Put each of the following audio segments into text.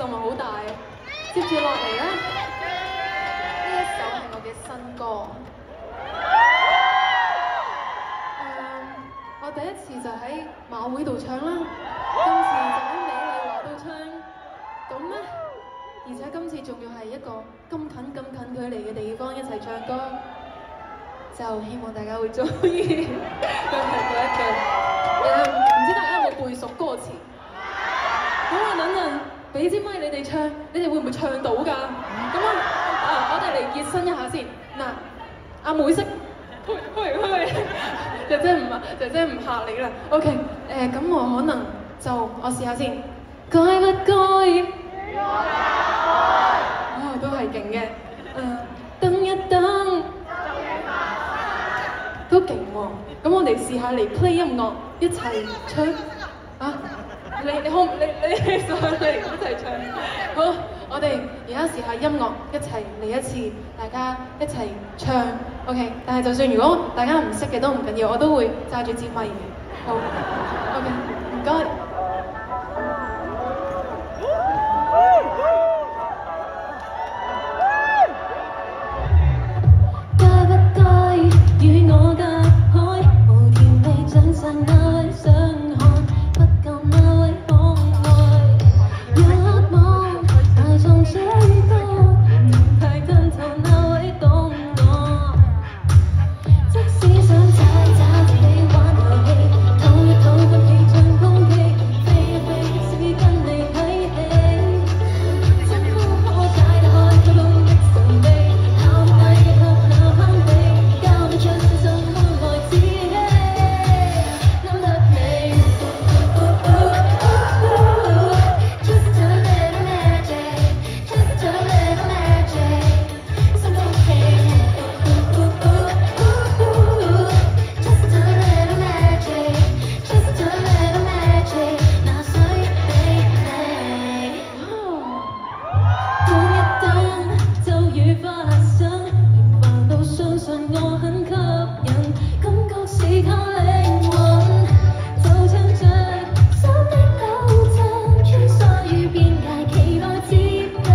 動係好大嘅。接住落嚟咧，呢一首係我嘅新歌。我第一次就喺馬會度唱啦，今次就喺美麗華度唱，咁咧，而且今次仲要係一個咁近距離嘅地方一齊唱歌，就希望大家會中意。佢提過一句，唔知大家有冇背熟歌詞？好啦，等陣俾支咪你哋唱，你哋會唔會唱到㗎？咁我哋嚟熱身一下先。嗱，阿妹識。喂，姐姐唔嚇你啦。OK， 咁我可能就我試下先。該不該？都係勁嘅。等一等，都勁喎。咁我哋試下嚟 play 音樂，一齊唱。你上嚟一齊唱。好，我哋而家試下音樂，一齊嚟一次，大家一齊唱。OK， 但係就算如果大家唔識嘅都唔緊要，我都會揸住支咪嘅。好 ，OK， 唔該。該不該與我隔開？無條未長上那位想看，不夠那位可愛。一望大眾最多，太吞透那位懂我。即使想找自己玩遊戲，討一討不氣像空氣，飛一飛是跟你睇戲，真不可解得開個窿的神秘，考大嘅合那攀比，交得出真心愛自己。Now let me just a little magic, just a little magic， 心中氣。Just a little magic, just a little magic， 那水比你。等一等就如發生，連煩惱相信我很吸引，感覺是靠靈魂，就唱着心的抖震，穿梭於邊界，期待接近。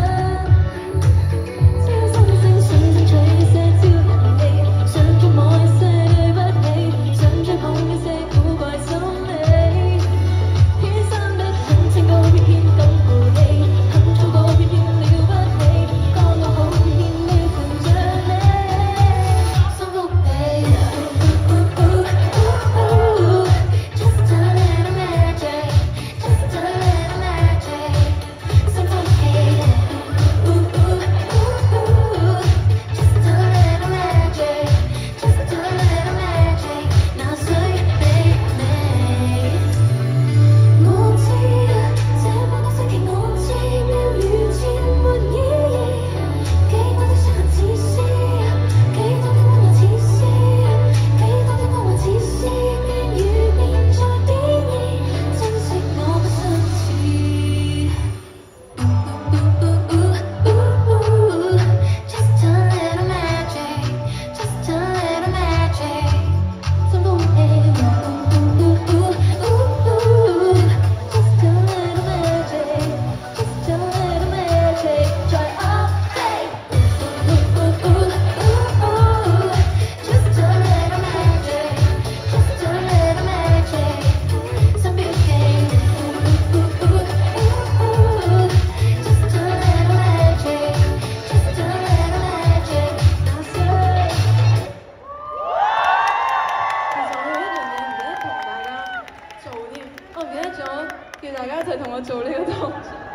超新星想爭取些招人氣，想觸摸一些對不起，想追捧一些古怪心理，偏生得很清高，偏偏咁豪氣，很粗暴，偏偏了不起，剛我好偏偏要憑着你，心腹地。Just a little magic, just a little magic， 心腹氣。Just a little magic, just a little magic， 那水比你。我知這半個星期我知了，完全沒意義，幾多的傷痕似詩，幾多的溫柔似詩，幾多的光環似詩，變與變在變異，珍惜我不相似。Just a little magic, just a little magic， 心腹氣。Just a little magic, just a little magic， 在 up hey。Just a little magic, just a little magic， 心標記。Just a little magic, just a little magic， 那水。其實我有一樣嘢唔記得同大家做添，我唔記得咗叫大家一齊同我做呢個動作。